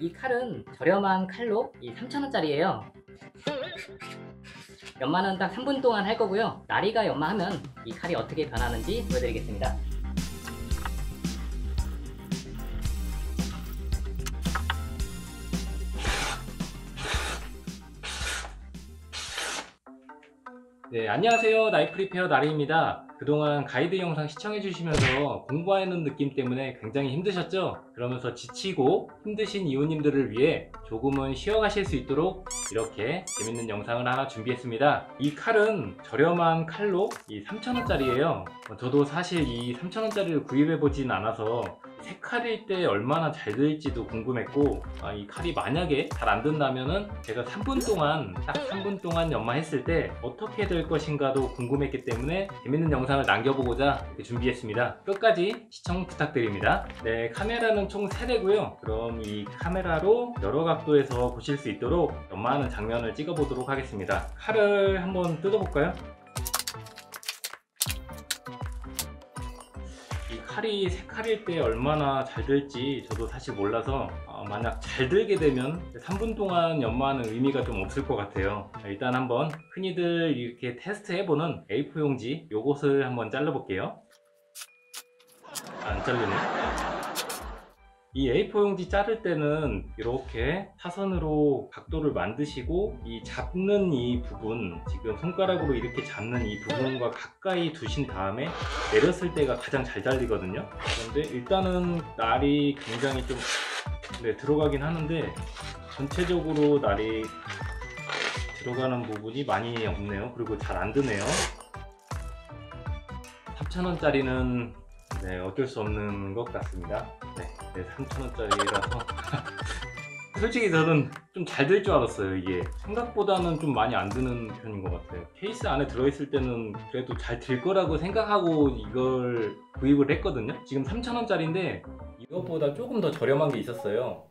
이 칼은 저렴한 칼로 3,000원짜리예요. 연마는 딱 3분 동안 할 거고요. 나리가 연마하면 이 칼이 어떻게 변하는지 보여드리겠습니다. 네, 안녕하세요. 나이프 리페어 나리입니다. 그동안 가이드 영상 시청해 주시면서 공부하는 느낌 때문에 굉장히 힘드셨죠? 그러면서 지치고 힘드신 이웃님들을 위해 조금은 쉬어가실 수 있도록 이렇게 재밌는 영상을 하나 준비했습니다. 이 칼은 저렴한 칼로 3,000원짜리예요. 저도 사실 이 3,000원짜리를 구입해 보진 않아서 새 칼일 때 얼마나 잘 될지도 궁금했고, 이 칼이 만약에 잘 안 된다면은 제가 3분 동안 딱 3분 동안 연마했을 때 어떻게 될 것인가도 궁금했기 때문에 재밌는 영상을 남겨보고자 이렇게 준비했습니다. 끝까지 시청 부탁드립니다. 네, 카메라는 총 3대고요. 그럼 이 카메라로 여러 각도에서 보실 수 있도록 연마하는 장면을 찍어 보도록 하겠습니다. 칼을 한번 뜯어볼까요? 칼이 새 칼일 때 얼마나 잘 될지 저도 사실 몰라서 만약 잘 들게 되면 3분 동안 연마하는 의미가 좀 없을 것 같아요. 일단 한번 흔히들 이렇게 테스트 해보는 A4 용지 요것을 한번 잘라 볼게요. 안 잘리네. 이 A4 용지 자를 때는 이렇게 사선으로 각도를 만드시고 이 잡는 이 부분, 지금 손가락으로 이렇게 잡는 이 부분과 가까이 두신 다음에 내렸을 때가 가장 잘 잘리거든요. 그런데 일단은 날이 굉장히 좀 들어가긴 하는데 전체적으로 날이 들어가는 부분이 많이 없네요. 그리고 잘 안 드네요. 3,000원짜리는 어쩔 수 없는 것 같습니다. 3,000원짜리라서 솔직히 저는 좀 잘 될 줄 알았어요. 이게 생각보다는 좀 많이 안 드는 편인 것 같아요. 케이스 안에 들어있을 때는 그래도 잘 들 거라고 생각하고 이걸 구입을 했거든요. 지금 3,000원짜리인데 이것보다 조금 더 저렴한 게 있었어요.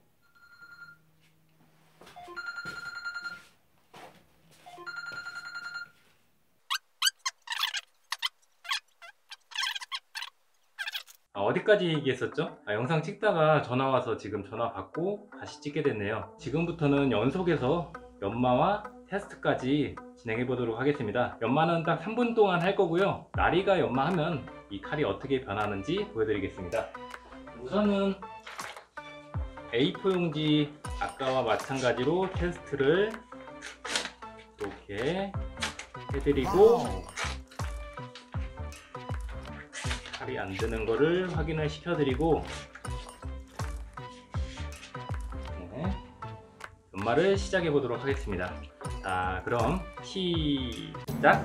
어디까지 얘기했었죠? 영상 찍다가 전화 와서 지금 전화 받고 다시 찍게 됐네요. 지금부터는 연속해서 연마와 테스트까지 진행해 보도록 하겠습니다. 연마는 딱 3분 동안 할 거고요. 나리가 연마하면 이 칼이 어떻게 변하는지 보여드리겠습니다. 우선은 A4 용지 아까와 마찬가지로 테스트를 이렇게 해드리고 칼이 안 드는 거를 확인을 시켜드리고 연마를 시작해 보도록 하겠습니다. 자, 그럼 시작!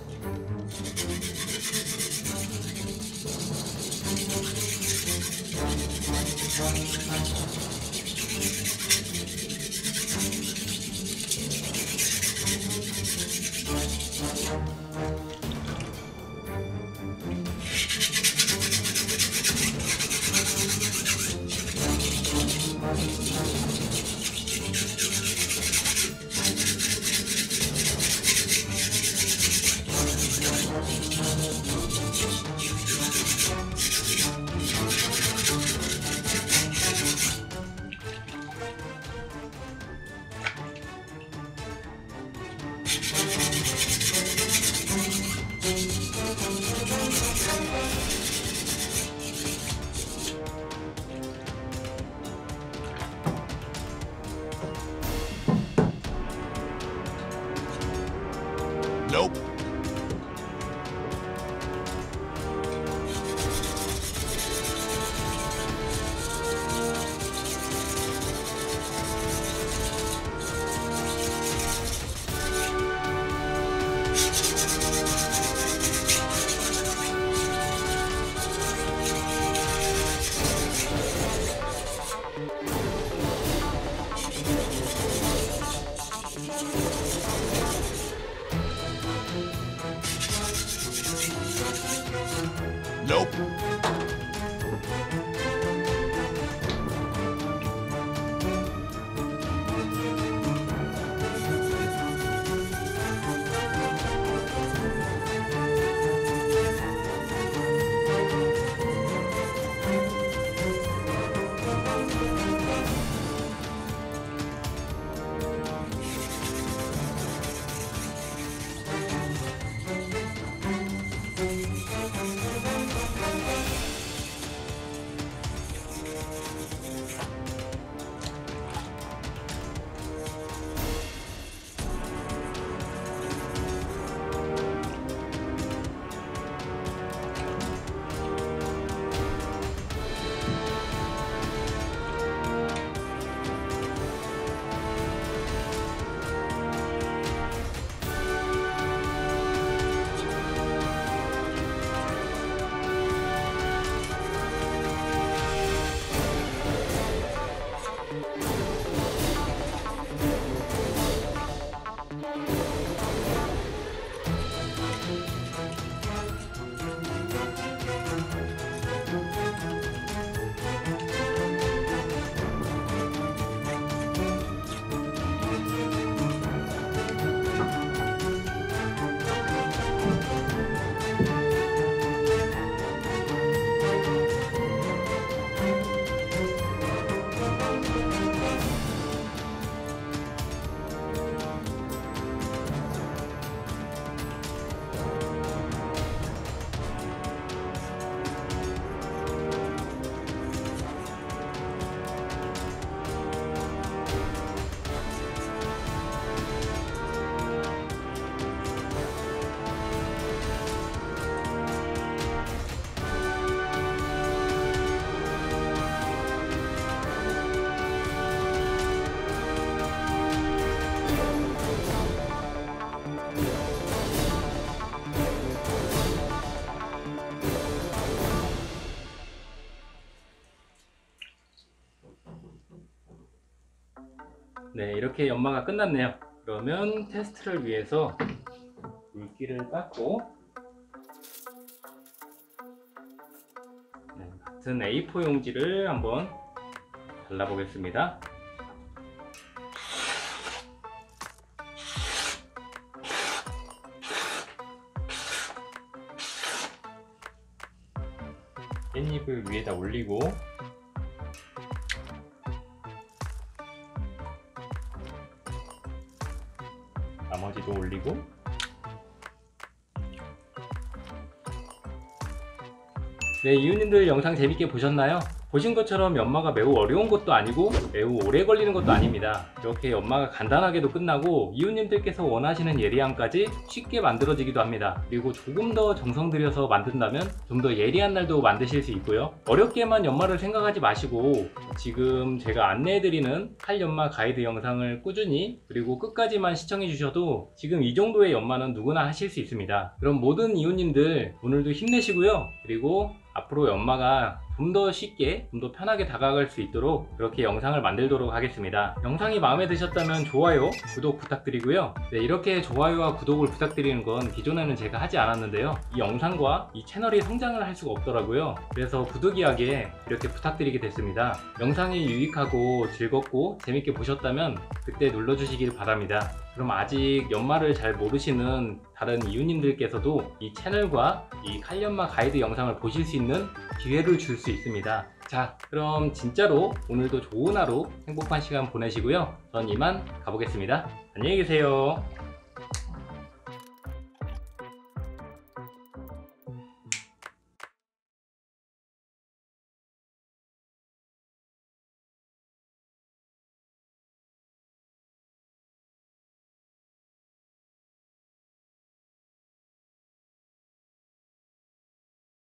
Nope. Nope. 네, 이렇게 연마가 끝났네요. 그러면 테스트를 위해서 물기를 닦고 같은 A4 용지를 한번 발라보겠습니다. 깻잎을 위에다 올리고 나머지도 올리고 네, 이웃님들 영상 재밌게 보셨나요? 보신 것처럼 연마가 매우 어려운 것도 아니고 매우 오래 걸리는 것도 아닙니다. 이렇게 연마가 간단하게도 끝나고 이웃님들께서 원하시는 예리함까지 쉽게 만들어지기도 합니다. 그리고 조금 더 정성 들여서 만든다면 좀 더 예리한 날도 만드실 수 있고요. 어렵게만 연마를 생각하지 마시고 지금 제가 안내해드리는 칼연마 가이드 영상을 꾸준히 그리고 끝까지만 시청해 주셔도 지금 이 정도의 연마는 누구나 하실 수 있습니다. 그럼 모든 이웃님들 오늘도 힘내시고요. 그리고 앞으로 연마가 좀 더 쉽게, 좀 더 편하게 다가갈 수 있도록 그렇게 영상을 만들도록 하겠습니다. 영상이 마음에 드셨다면 좋아요, 구독 부탁드리고요. 네, 이렇게 좋아요와 구독을 부탁드리는 건 기존에는 제가 하지 않았는데요. 이 영상과 이 채널이 성장을 할 수가 없더라고요. 그래서 부득이하게 이렇게 부탁드리게 됐습니다. 영상이 유익하고 즐겁고 재밌게 보셨다면 그때 눌러주시길 바랍니다. 그럼 아직 연마를 잘 모르시는 다른 이웃님들께서도 이 채널과 이 칼연마 가이드 영상을 보실 수 있는 기회를 줄 수 있습니다. 자, 그럼 진짜로 오늘도 좋은 하루 행복한 시간 보내시고요. 전 이만 가보겠습니다. 안녕히 계세요.